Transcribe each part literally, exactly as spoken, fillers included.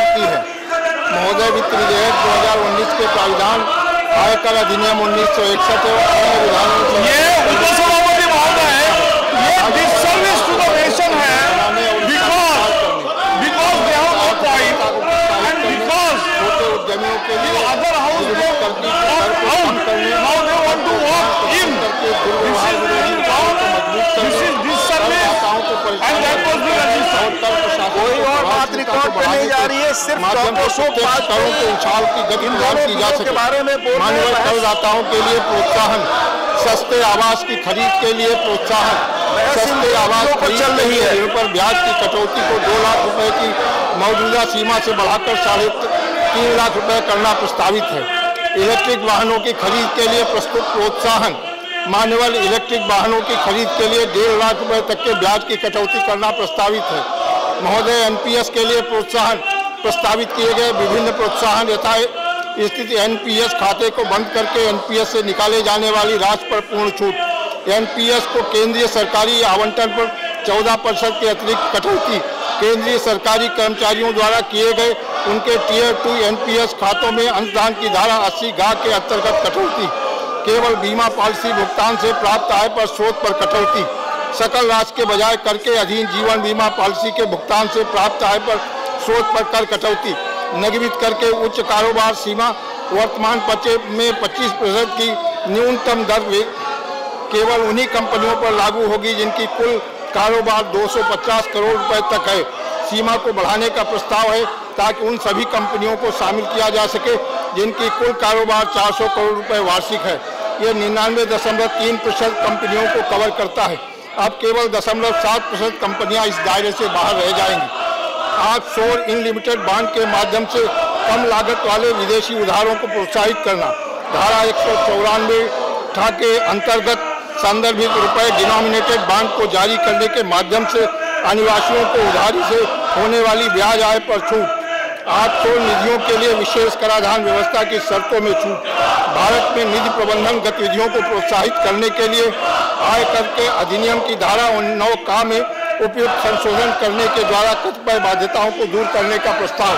की है। महोदय, वित्त विधेयक दो हजार उन्नीस के प्राविधान आयकर अधिनियम उन्नीस सौ इकसठ एवं अन्य विधानों से ये उपसभापति महोदय, ये डिससर्विस टू द नेशन है, because because they have no point and because छोटे उद्यमियों के लिए अदर हाउस को out now they want to walk in. This is this is disservice and that was the register. कोई और बात record पे नहीं जा रही है, सिर्फ दो सौ पाँच करोड़ के उछाल की गति प्रदान की जा सके। मानव करदाताओं के लिए प्रोत्साहन, सस्ते आवास की खरीद के लिए प्रोत्साहन, सस्ते आवास खरीद चल रही है ऋण पर ब्याज की कटौती को दो लाख रुपए की मौजूदा सीमा से बढ़ाकर साढ़े तीन लाख रुपए करना प्रस्तावित है। इलेक्ट्रिक वाहनों की खरीद के लिए प्रस्तुत प्रोत्साहन, मान्यवर इलेक्ट्रिक वाहनों की खरीद के लिए डेढ़ लाख रुपए तक के ब्याज की कटौती करना प्रस्तावित है। महोदय, एनपीएस के लिए प्रोत्साहन प्रस्तावित किए गए विभिन्न प्रोत्साहन यथा स्थिति एनपीएस खाते को बंद करके एनपीएस से निकाले जाने वाली राशि पर पूर्ण छूट, एनपीएस को केंद्रीय सरकारी आवंटन पर चौदह प्रतिशत के अतिरिक्त कटौती, केंद्रीय सरकारी कर्मचारियों द्वारा किए गए उनके टीयर टू एनपीएस खातों में अंशदान की धारा अस्सी गा के अंतर्गत कटौती, केवल बीमा पॉलिसी भुगतान से प्राप्त आय पर स्रोत पर कटौती, सकल राशि के बजाय कर के अधीन जीवन बीमा पॉलिसी के भुगतान से प्राप्त आय पर स्रोत पर कर कटौती, निगमित करके उच्च कारोबार सीमा वर्तमान पचे में पच्चीस प्रतिशत की न्यूनतम दर केवल उन्हीं कंपनियों पर लागू होगी जिनकी कुल कारोबार दो सौ पचास करोड़ रुपए तक है। सीमा को बढ़ाने का प्रस्ताव है ताकि उन सभी कंपनियों को शामिल किया जा सके जिनकी कुल कारोबार चार सौ करोड़ रुपए वार्षिक है। ये निन्यानवे दशमलव तीन प्रतिशत कंपनियों को कवर करता है। अब केवल दशमलव सात प्रतिशत कंपनियां इस दायरे से बाहर रह जाएंगी। आज सौर इन लिमिटेड बांड के माध्यम से कम लागत वाले विदेशी उधारों को प्रोत्साहित करना, धारा एक सौ चौरानवे ठा के अंतर्गत संदर्भित रुपए डिनोमिनेटेड बांड को जारी करने के माध्यम से अनिवासियों को उधारी से होने वाली ब्याज आय पर छूट, ऑफशोर निधियों के लिए विशेष कराधान व्यवस्था की शर्तों में छूट, भारत में निधि प्रबंधन गतिविधियों को प्रोत्साहित करने के लिए आयकर के अधिनियम की धारा नौ का में उपयुक्त संशोधन करने के द्वारा कतिपय बाध्यताओं को दूर करने का प्रस्ताव,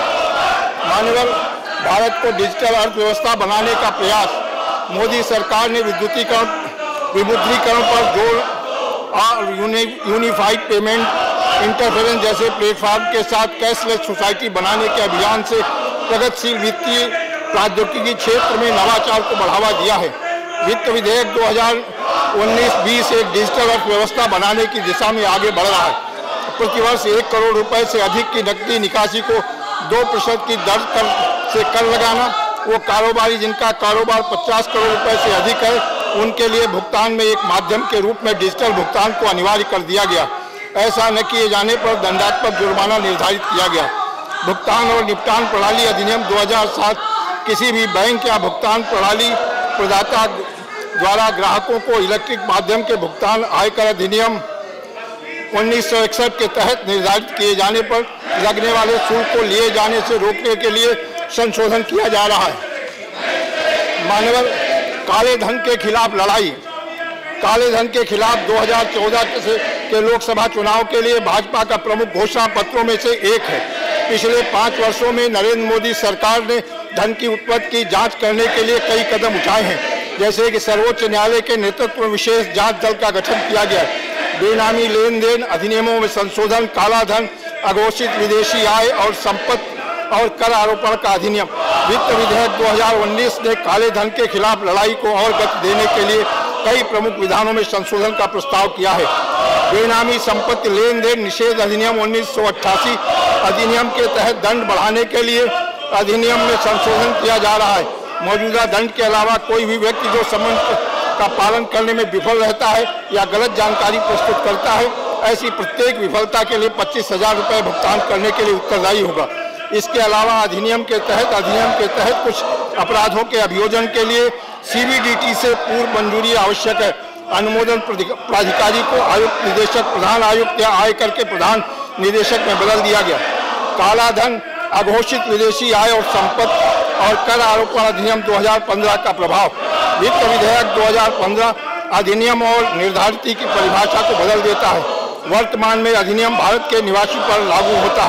मानव भारत को डिजिटल अर्थव्यवस्था बनाने का प्रयास, मोदी सरकार ने विद्युतीकरण विमुद्रीकरण पर जोर और यूनिफाइड पेमेंट इंटरफेरेंस जैसे प्लेटफॉर्म के साथ कैशलेस सोसाइटी बनाने के अभियान से प्रगतिशील वित्तीय प्रौद्योगिकी क्षेत्र में नवाचार को बढ़ावा दिया है। वित्त विधेयक दो हजार उन्नीस बीस एक डिजिटल अर्थव्यवस्था बनाने की दिशा में आगे बढ़ रहा है। प्रतिवर्ष एक करोड़ रुपए से अधिक की नकदी निकासी को दो प्रतिशत की दर कर से कर लगाना, वो कारोबारी जिनका कारोबार पचास करोड़ रुपए से अधिक है उनके लिए भुगतान में एक माध्यम के रूप में डिजिटल भुगतान को अनिवार्य कर दिया गया। ऐसा न किए जाने पर दंडात्मक जुर्माना निर्धारित किया गया। भुगतान और निपटान प्रणाली अधिनियम दो हजार सात किसी भी बैंक या भुगतान प्रणाली प्रदाता द्वारा ग्राहकों को इलेक्ट्रिक माध्यम के भुगतान आयकर अधिनियम उन्नीस सौ इकसठ के तहत निर्धारित किए जाने पर लगने वाले शुल्क को लिए जाने से रोकने के लिए संशोधन किया जा रहा है। मानव काले धन के खिलाफ लड़ाई, काले धन के खिलाफ दो हजार चौदह के लोकसभा चुनाव के लिए भाजपा का प्रमुख घोषणा पत्रों में से एक है। पिछले पाँच वर्षों में नरेंद्र मोदी सरकार ने धन की उत्पत्ति की जांच करने के लिए कई कदम उठाए हैं, जैसे कि सर्वोच्च न्यायालय के नेतृत्व में विशेष जांच दल का गठन किया गया, बेनामी लेन देन अधिनियमों में संशोधन, काला धन, अघोषित विदेशी आय और संपत्ति और कर आरोपण का अधिनियम। वित्त विधेयक दो हजार उन्नीस ने काले धन के खिलाफ लड़ाई को और गति देने के लिए कई प्रमुख विधानों में संशोधन का प्रस्ताव किया है। बेनामी संपत्ति लेन देन निषेध अधिनियम उन्नीस सौ अट्ठासी अधिनियम के तहत दंड बढ़ाने के लिए अधिनियम में संशोधन किया जा रहा है। मौजूदा दंड के अलावा कोई भी व्यक्ति जो समन्स का पालन करने में विफल रहता है या गलत जानकारी प्रस्तुत करता है, ऐसी प्रत्येक विफलता के लिए पच्चीस हजार रुपये भुगतान करने के लिए उत्तरदायी होगा। इसके अलावा अधिनियम के तहत अधिनियम के तहत कुछ अपराधों के अभियोजन के लिए सीबीडीटी से पूर्व मंजूरी आवश्यक है। अनुमोदन प्राधिकारी को आयुक्त निदेशक, प्रधान आयुक्त या आयकर के प्रधान निदेशक में बदल दिया गया। काला धन, अघोषित विदेशी आय और संपत्ति और कर आरोपण अधिनियम दो हजार पंद्रह का प्रभाव। वित्त विधेयक दो हजार पंद्रह अधिनियम और निर्धारित की परिभाषा को बदल देता है। वर्तमान में अधिनियम भारत के निवासी पर लागू होता है।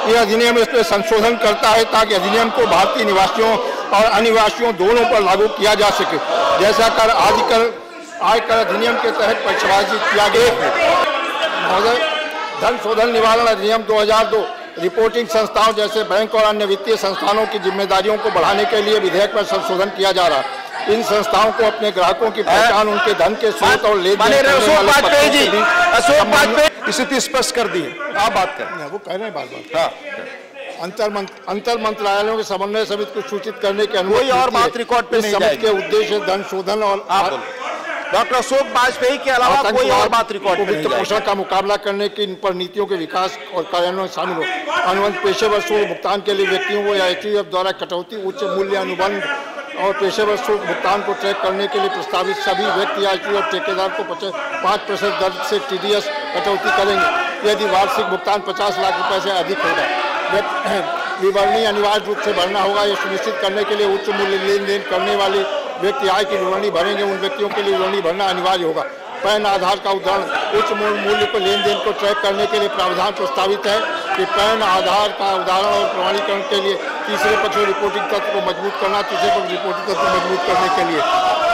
यह अधिनियम इसमें संशोधन करता है ताकि अधिनियम को भारतीय निवासियों और अनिवासियों दोनों पर लागू किया जा सके। जैसा कर आदिकर आयकर अधिनियम के तहत परिभाषित किया गया है। धन शोधन निवारण अधिनियम दो हज़ार दो रिपोर्टिंग संस्थाओं जैसे बैंक और अन्य वित्तीय संस्थानों की जिम्मेदारियों को बढ़ाने के लिए विधेयक में संशोधन किया जा रहा है। इन संस्थाओं को अपने ग्राहकों की पहचान, उनके धन के स्रोत और लेन देन अशोक वाजपेयी जी अशोक वाजपेयी स्थिति स्पष्ट कर दी है। आप बात करें, वो कह रहे हैं बार बार हाँ अंतर मंत्र अंतर मंत्रालयों के समन्वय समिति को सूचित करने के अनुमति और बात रिकॉर्ड पे नहीं समिति के उद्देश्य धन शोधन और डॉक्टर अशोक वाजपेयी के अलावा कोई और बात रिकॉर्ड पे वित्त पोषण का मुकाबला करने की इन पर नीतियों के विकास और कार्यान्वयन शामिल हो। अनुबंध पेशेवर शुल्क भुगतान के लिए व्यक्तियों को या एच यू एफ द्वारा कटौती, उच्च मूल्य अनुबंध और पेशेवर शुल्क भुगतान को ट्रैक करने के लिए प्रस्तावित सभी व्यक्ति एच यू एफ ठेकेदार को पाँच प्रतिशत दर से टी डी एस कटौती करेंगे यदि वार्षिक भुगतान पचास लाख रुपए से अधिक होगा। विवरणी अनिवार्य रूप से भरना होगा। यह सुनिश्चित करने के लिए उच्च मूल्य लेन देन करने वाले व्यक्ति आय की विवरणी भरेंगे। उन व्यक्तियों के लिए विवरणी भरना अनिवार्य होगा। पैन आधार का उदाहरण उच्च मूल्य को लेन देन को ट्रैक करने के लिए प्रावधान प्रस्तावित है कि पैन आधार का उदाहरण और प्रमाणीकरण के लिए तीसरे पक्ष में रिपोर्टिंग तंत्र को मजबूत करना, तीसरे पक्ष रिपोर्टिंग तंत्र को मजबूत करने के लिए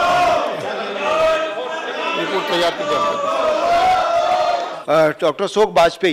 रिपोर्ट तैयार की जाएगी। डॉक्टर अशोक वाजपेयी,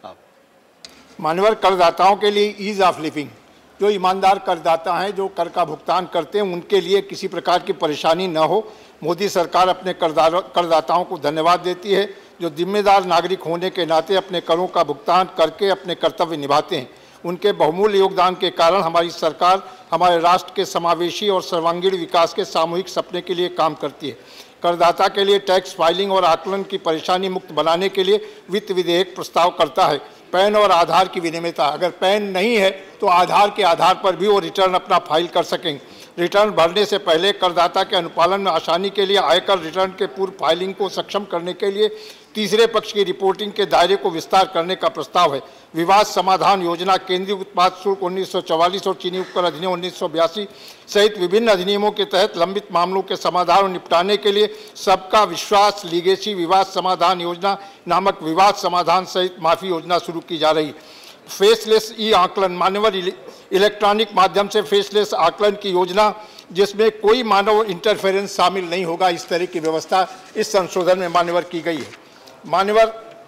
मान्यवर करदाताओं के लिए ईज ऑफ लिविंग, जो ईमानदार करदाता हैं जो कर का भुगतान करते हैं उनके लिए किसी प्रकार की परेशानी न हो, मोदी सरकार अपने करदाताओं को धन्यवाद देती है जो जिम्मेदार नागरिक होने के नाते अपने करों का भुगतान करके अपने कर्तव्य निभाते हैं। उनके बहुमूल्य योगदान के कारण हमारी सरकार हमारे राष्ट्र के समावेशी और सर्वांगीण विकास के सामूहिक सपने के लिए काम करती है। करदाता के लिए टैक्स फाइलिंग और आकलन की परेशानी मुक्त बनाने के लिए वित्त विधेयक प्रस्ताव करता है। पैन और आधार की विनियमितता, अगर पैन नहीं है तो आधार के आधार पर भी वो रिटर्न अपना फाइल कर सकेंगे। रिटर्न भरने से पहले करदाता के अनुपालन में आसानी के लिए आयकर रिटर्न के पूर्व फाइलिंग को सक्षम करने के लिए तीसरे पक्ष की रिपोर्टिंग के दायरे को विस्तार करने का प्रस्ताव है। विवाद समाधान योजना, केंद्रीय उत्पाद शुल्क उन्नीस सौ चौवालीस और चीनी उपकर अधिनियम उन्नीस सौ बयासी सहित विभिन्न अधिनियमों के तहत लंबित मामलों के समाधान और निपटाने के लिए सबका विश्वास लीगेसी विवाद समाधान योजना नामक विवाद समाधान सहित माफी योजना शुरू की जा रही है। फेसलेस ई आकलन, मानवर इलेक्ट्रॉनिक माध्यम से फेसलेस आकलन की योजना जिसमें कोई मानव इंटरफेरेंस शामिल नहीं होगा, इस तरह की व्यवस्था इस संशोधन में मान्यवर की गई है। मान्यवर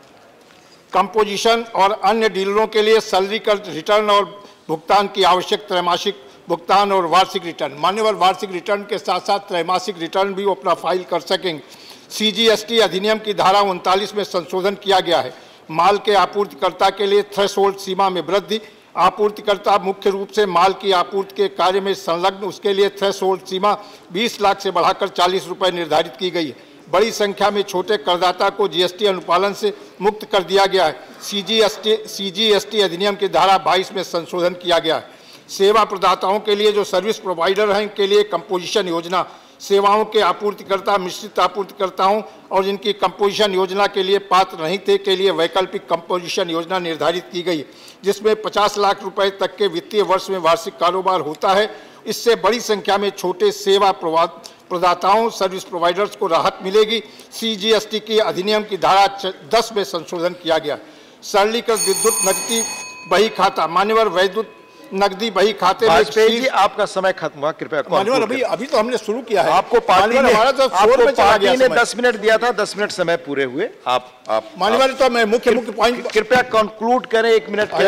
कंपोजिशन और अन्य डीलरों के लिए सैलरी कर रिटर्न और भुगतान की आवश्यक त्रैमासिक भुगतान और वार्षिक रिटर्न, मान्यवर वार्षिक रिटर्न के साथ साथ त्रैमासिक रिटर्न भी वो अपना फाइल कर सकेंगे। सी जी एस टी अधिनियम की धारा उनतालीस में संशोधन किया गया है। माल के आपूर्तिकर्ता के लिए थ्रेशोल्ड सीमा में वृद्धि, आपूर्तिकर्ता मुख्य रूप से माल की आपूर्ति के कार्य में संलग्न, उसके लिए थ्रेशोल्ड सीमा बीस लाख से बढ़ाकर चालीस रुपये निर्धारित की गई है। बड़ी संख्या में छोटे करदाता को जी एस टी अनुपालन से मुक्त कर दिया गया है। C G S T C G S T अधिनियम की धारा बाईस में संशोधन किया गया है। सेवा प्रदाताओं के लिए जो सर्विस प्रोवाइडर हैं के लिए कंपोजिशन योजना, सेवाओं के आपूर्तिकर्ता मिश्रित आपूर्तिकर्ताओं और जिनकी कंपोजिशन योजना के लिए पात्र नहीं थे के लिए वैकल्पिक कंपोजिशन योजना निर्धारित की गई, जिसमें पचास लाख रुपए तक के वित्तीय वर्ष में वार्षिक कारोबार होता है। इससे बड़ी संख्या में छोटे सेवा प्रदाताओं सर्विस प्रोवाइडर्स को राहत मिलेगी। सी जी एस टी की अधिनियम की धारा दस में संशोधन किया गया। सरलीकृत विद्युत नकदी बही खाता, मान्यवर वैद्युत नकदी बही खाते में जी आपका समय खत्म हुआ, कृपया मान्यवर अभी अभी तो हमने शुरू किया है। आपको पार्टी ने हमारा तो आपको पार्टी ने दस मिनट दिया था, दस मिनट समय पूरे हुए। आप आप मान्यवर तो मैं मुख्य मुख्य पॉइंट कृपया कंक्लूड करें एक मिनट के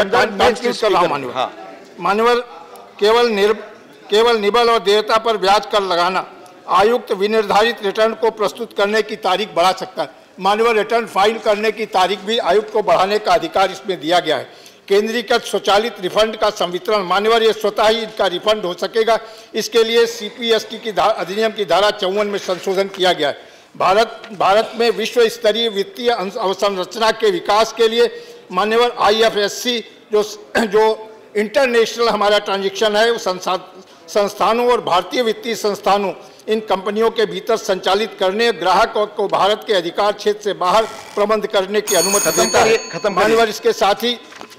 अंदर। मान्यवर केवल निर् केवल निबल और देयता पर ब्याज कर लगाना आयुक्त विनिर्धारित रिटर्न को प्रस्तुत करने की तारीख बढ़ा सकता है। मान्यवर रिटर्न फाइल करने की तारीख भी आयुक्त को बढ़ाने का अधिकार इसमें दिया गया है। केंद्रीकृत स्वचालित रिफंड का संवितरण, मान्यवर ये स्वतः ही इनका रिफंड हो सकेगा। इसके लिए सी पी एस टी की अधिनियम की धारा चौवन में संशोधन किया गया है। भारत भारत में विश्व स्तरीय वित्तीय अवसंरचना के विकास के लिए मान्यवर आई एफ एस सी जो जो इंटरनेशनल हमारा ट्रांजेक्शन है संस्थानों और भारतीय वित्तीय संस्थानों इन कंपनियों के भीतर संचालित करने, ग्राहक को भारत के अधिकार क्षेत्र से बाहर प्रबंध करने की अनुमति देता है। मान्यवर इसके साथ ही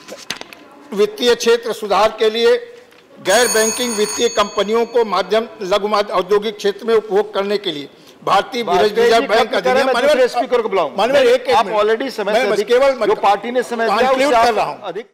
वित्तीय क्षेत्र सुधार के लिए गैर बैंकिंग वित्तीय कंपनियों को माध्यम लघु औद्योगिक क्षेत्र में उपभोग करने के लिए भारतीय रिजर्व बैंक अधिनियम, स्पीकर को बुलाऊं, माननीय एक आप ऑलरेडी समय केवल जो पार्टी ने समय दिया, कर रहा हूं।